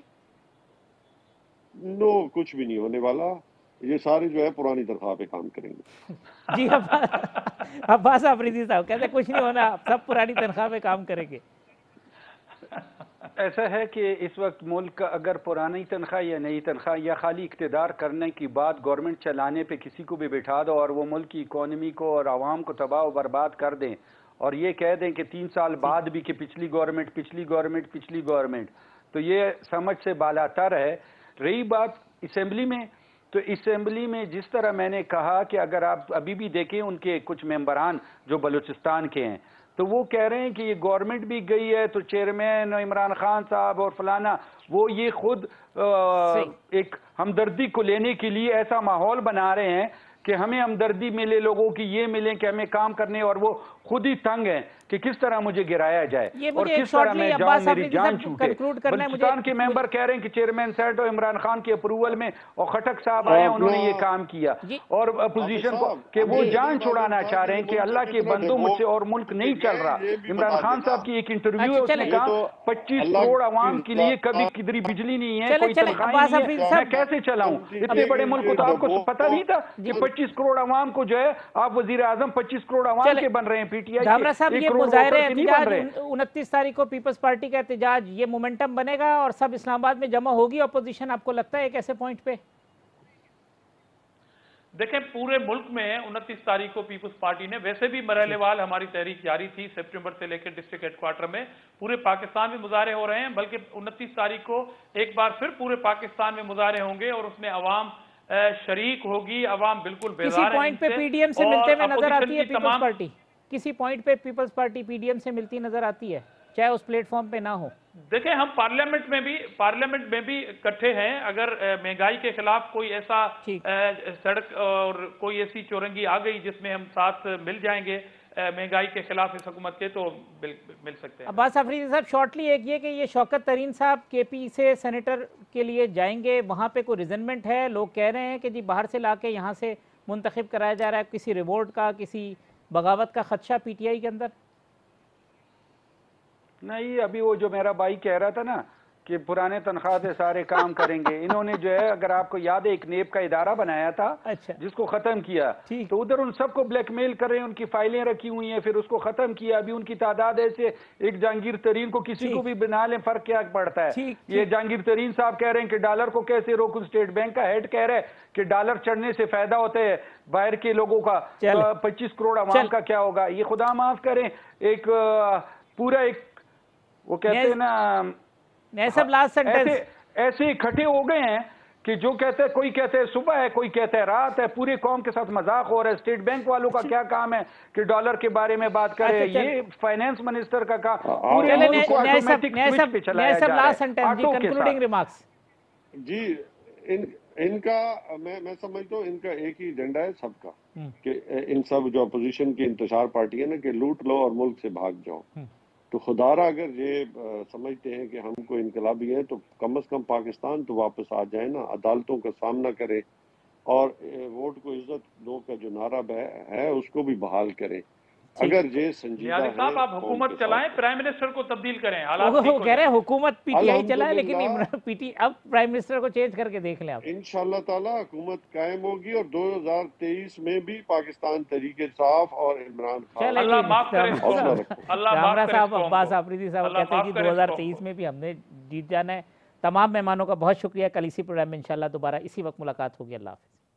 नो, कुछ भी नहीं होने वाला। ये सारे जो है पुरानी तनख्वाह पे काम करेंगे। जी अब्बास अफरीदी साहब कहते हैं कुछ नहीं होना, सब पुरानी तनख्वाह पे काम करेंगे। ऐसा है कि इस वक्त मुल्क अगर पुरानी तनख्वाह या नई तनख्वाह या खाली इक़्तिदार करने की बात गवर्नमेंट चलाने पे किसी को भी बिठा दो और वो मुल्क की इकॉनमी को और आवाम को तबाह व बर्बाद कर दें और ये कह दें कि 3 साल बाद भी कि पिछली गवर्नमेंट, तो ये समझ से बालातर है। रही बात असेंबली में, तो असेंबली में जिस तरह मैंने कहा कि अगर आप अभी भी देखें उनके कुछ मेंबरान जो बलूचिस्तान के हैं, तो वो कह रहे हैं कि ये गवर्नमेंट भी गई है तो चेयरमैन इमरान खान साहब और फलाना, वो ये खुद एक हमदर्दी को लेने के लिए ऐसा माहौल बना रहे हैं कि हमें हमदर्दी मिले, लोगों की ये मिले कि हमें काम करने, और वो खुद ही तंग हैं कि किस तरह मुझे गिराया जाए और किस तरह मैं जाऊं, मेरी जान छूटे। बलूचिस्तान के मेंबर कह रहे हैं कि चेयरमैन सेट और इमरान खान के अप्रूवल में और खटक साहब आए, उन्होंने ये काम किया और अपोजिशन को कि वो जान छुड़ाना चाह रहे हैं कि अल्लाह के बंदो मुझसे और मुल्क नहीं चल रहा। इमरान खान साहब की एक इंटरव्यू है, उसने कहा 25 करोड़ आवाम के लिए कभी किधरी बिजली नहीं है, कोई तनख्वाह नहीं है, मैं कैसे चलाऊं? इतने बड़े मुल्क को तो आपको पता नहीं था कि 25 करोड़ आवाम को जो है, आप वजीर आजम 25 करोड़ आवाम के बन रहे हैं, पीटीआई मुजाहिरे एहतिजाज 29 तारीख को पीपल्स पार्टी का एहतिजाज, ये मोमेंटम बनेगा और सब इस्लामाबाद में जमा होगी अपोजिशन, आपको लगता है एक ऐसे पॉइंट पे? देखें, पूरे मुल्क में 29 तारीख को पीपल्स पार्टी ने, वैसे भी मरहलेवार हमारी तहरीक जारी थी सितंबर से लेकर डिस्ट्रिक्ट हेडक्वार्टर में, पूरे पाकिस्तान में मुजाहरे हो रहे हैं, बल्कि 29 तारीख को एक बार फिर पूरे पाकिस्तान में मुजाहरे होंगे और उसमें अवाम शरीक होगी, अवाम बिल्कुल बेजार है। किसी पॉइंट पे पीडीएम से मिलते हुए नजर आती है पीपल्स पार्टी? किसी पॉइंट पे पीपल्स पार्टी पीडीएम से मिलती नजर आती है, चाहे उस प्लेटफॉर्म पे ना हो? देखें, हम पार्लियामेंट में भी इकट्ठे हैं। अगर महंगाई के खिलाफ कोई ऐसा सड़क और कोई ऐसी चौरंगी आ गई जिसमें हम साथ मिल जाएंगे महंगाई के खिलाफ इस हुकूमत के, तो मिल सकते हैं। अब्बास अफरीदी साहब, शॉर्टली एक ये कि ये शौकत तरीन साहब केपी से सेनेटर के लिए जाएंगे, वहाँ पे कोई रिजनमेंट है? लोग कह रहे हैं कि जी बाहर से ला के यहाँ से मुंतखब कराया जा रहा है, किसी रिवोल्ट का, किसी बगावत का खदशा पीटीआई के अंदर? नहीं, अभी वो जो मेरा भाई कह रहा था ना कि पुराने तनख्वाह से सारे काम करेंगे, इन्होंने जो है, अगर आपको याद है, एक नेब का इदारा बनाया था, अच्छा, जिसको खत्म किया, तो उधर उन सबको ब्लैकमेल कर रहे हैं, उनकी फाइलें रखी हुई हैं, फिर उसको खत्म किया। अभी उनकी तादाद ऐसे, एक जहांगीर तरीन को किसी को भी बना लें, फर्क क्या पड़ता है? ये जहांगीर तरीन साहब कह रहे हैं कि डॉलर को कैसे रोकूं, स्टेट बैंक का हेड कह रहा है कि डॉलर चढ़ने से फायदा होता है बाहर के लोगों का, 25 करोड़ आवाम का क्या होगा? ये खुदा माफ करें, एक पूरा एक वो कहते हैं ना, सब लास्ट सेंटेंस, ऐसे इकट्ठे हो गए हैं कि जो कहते हैं, कोई कहते हैं सुबह है, कोई कहते हैं रात है, पूरी कौम के साथ मजाक हो रहा है। स्टेट बैंक वालों का क्या काम है कि डॉलर के बारे में बात करें, ये फाइनेंस मिनिस्टर का काम, पूरे मुल्क को ऑटोमेटिक स्विच पे चलाया जा रहा है कंक्लूडिंग रिमार्क्स। जी, इनका मैं समझता हूँ इनका एक ही एजेंडा है सबका, कि इन सब जो अपोजिशन की इंतशार पार्टी है ना, कि लूट लो और मुल्क से भाग जाओ। तो खुदारा अगर ये समझते हैं कि हम कोई इनकलाबी हैं, तो कम से कम पाकिस्तान तो वापस आ जाए ना, अदालतों का सामना करें और वोट को इज्जत दो का जो नारा है उसको भी बहाल करें। अगर ये संजीदा है, साहब आप हुकूमत चलाएं, प्राइम मिनिस्टर को तब्दील करें। वो कह रहे हैं हुकूमत पीटीआई चलाए, लेकिन अब प्राइम मिनिस्टर को चेंज करके देख लें आप। इंशाअल्लाह ताला हुकूमत कायम होगी और 2023 में भी पाकिस्तान तरीके साफ और इमरान खान। अल्लाह माफ करे, रामरा साहब, अब्बास आफरीदी साहब कहते हैं कि 2023 में भी हमने जीत जाना है। तमाम मेहमानों का बहुत शुक्रिया। कल इसी प्रोग्राम में इंशाअल्लाह दोबारा इसी वक्त मुलाकात होगी। अल्लाह हाफिज़।